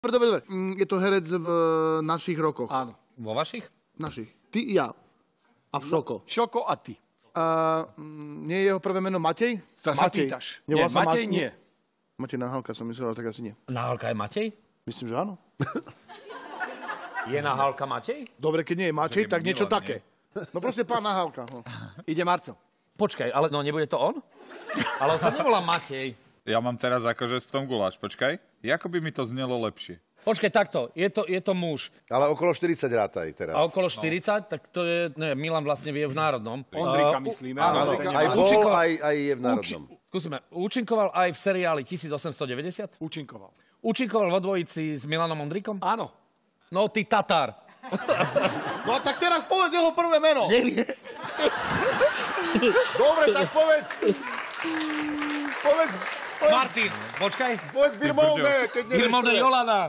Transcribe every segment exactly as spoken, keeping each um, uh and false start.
Dobre, dobre, dobre. Je to herec v našich rokoch. Áno. Vo vašich? Našich. Ty i ja. A v Šoko. Šoko a ty. A, nie je jeho prvé meno Matej? To sa pýtaš. Nie, Nevolal sa Matej Ma- nie. Matej Nahálka som myslel, ale tak asi nie. Nahálka je Matej? Myslím, že áno. Je Nahálka Matej? Dobre, keď nie je Matej, tak niečo Milan, také. No proste pán Nahálka. No. Ide Marco. Počkaj, ale no nebude to on? Ale on sa nevolá Matej. Ja mám teraz akože v tom guláš, počkaj. Jako by mi to znelo lepšie. Počkaj, takto, je to, je to muž. Ale okolo štyridsať rátaj teraz. A okolo štyridsať, tak to je, ne, Milan vlastne vie v Národnom. Ondrika Uh, myslíme. áno, ale áno. ten Aj nemá. bol, Účinko- aj, aj je v Národnom. Uči- skúsime, účinkoval aj v seriáli tisícosemstodeväťdesiat? Účinkoval. Účinkoval vo dvojici s Milanom Ondrikom? Áno. No, ty Tatar. No tak teraz povedz jeho prvé meno. Nevie. Dobre, tak povedz. Povedz, Martin, počkaj. povedz Birmone, keď nevieš Birmone prvé. Jolana.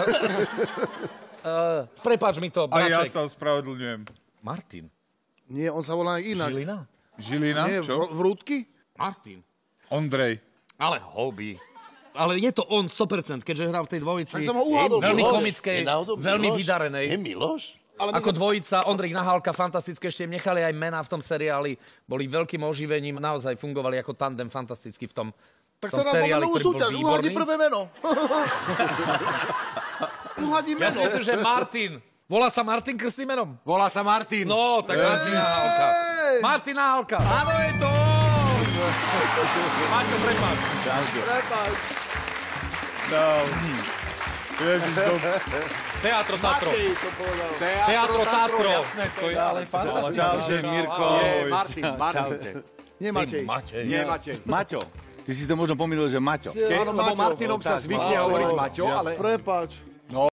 uh, prepáč mi to, A ja bráček. sa ospravedlňujem. Martin. Nie, on sa volá inak. Žilina? Žilina? Nie, Čo? v, vrútky? Martin. Ondrej. Ale hobby. Ale je to on sto percent, keďže hral v tej dvojici. Tak som ho uhádol. Veľmi Miloš. komickej, veľmi vydarenej. Je Miloš? Ale Ako dvojica, Ondrej Nahálka, fantastické, ešte im nechali aj mená v tom seriáli, boli veľkým oživením, naozaj fungovali ako tandem fantasticky v tom, Tak v tom teraz máme seriáli, novú ktorý bol súťaž. Uhádni výborný. prvé meno. Uhádni Ja si meno. myslím, že Martin. Volá sa Martin krstným menom? Volá sa Martin. No, tak Martin Nahálka. Martin Nahálka. Áno, je to! Maťo, prepáč. Prepáč. No. Ježiš, do... Teatro Tatro. Matej som povedal. Teatro Tatro. Jasné, to je ale fantastické. Čaute, Mirko. Nie, Martin, Martin. Nie Matej. Matej. Nie, Matej. Maťo. Ty si to možno pomýlil, že Maťo. Ke, Áno, lebo Maťo. Martinom sa Tak, zvykne Maťo. hovoriť Maťo, ale... Prepáč.